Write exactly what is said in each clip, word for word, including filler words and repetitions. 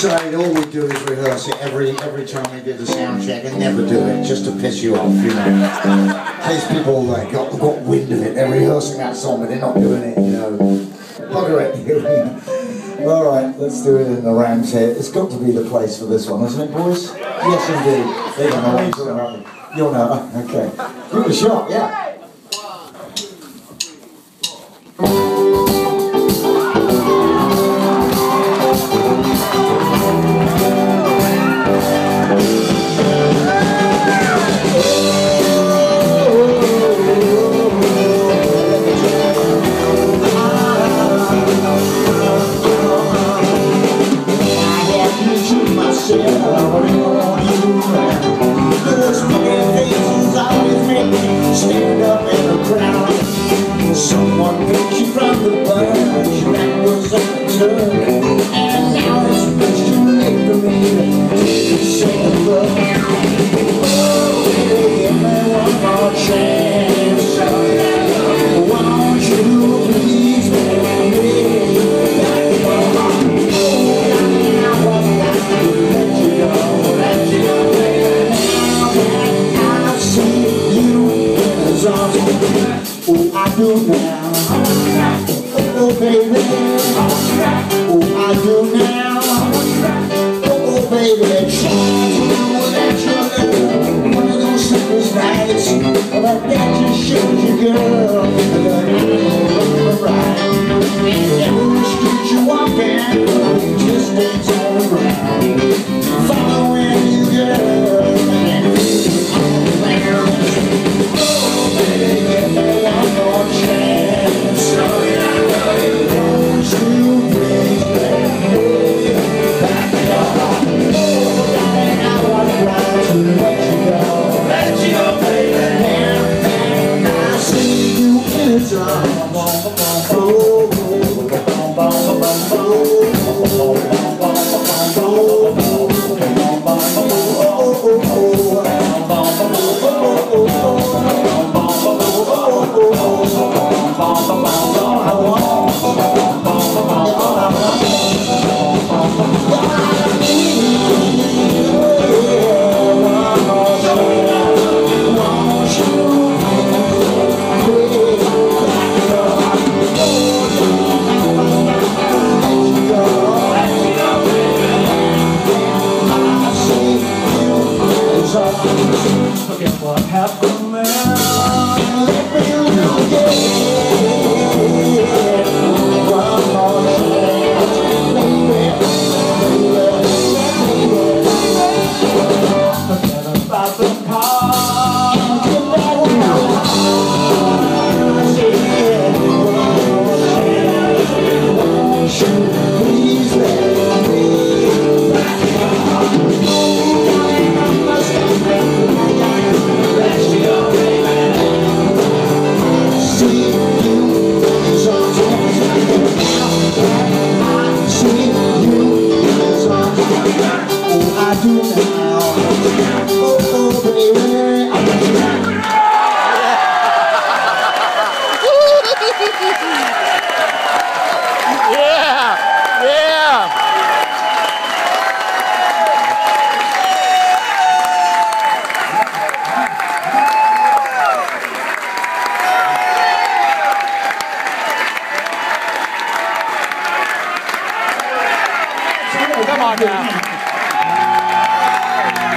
say all we do is rehearse it every every time we do the sound check and never do it just to piss you off, you know. In case people like got, got wind of it, they're rehearsing that song but they're not doing it, you know. Bugger it. Alright, let's do it in the Rams here. It's got to be the place for this one, hasn't it, boys? Yes, indeed. They don't know what I'm talking about. You'll know. Okay. Give it a shot, yeah. Stand up in the crowd. Someone picked you from the bunch that was a turn, and now it's much too late for me to say the love. Oh, baby, give me one more chance. Won't you please make me back home? I won't have to let you go, let you go, baby. Now that I see you. Oh, I do now. Oh, baby. Oh, I do now. Oh, baby. True that you're one of those sleepless nights, but that just shows you, girl, that I ain't right. Every street you walk in, just ain't all around. Following you, girl, and feeling all around. Forget what happened there. Let me know, yeah. One more chance, baby, baby. Forget about the car. Get back with my heart, yeah. One more chance, won't you please let me back home? I do now. Oh, oh, baby. Yeah, yeah. Come on now.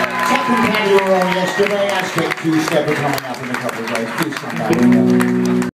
Second panel you were on yesterday. That's Take Two Step coming up in a couple of days. Please come back.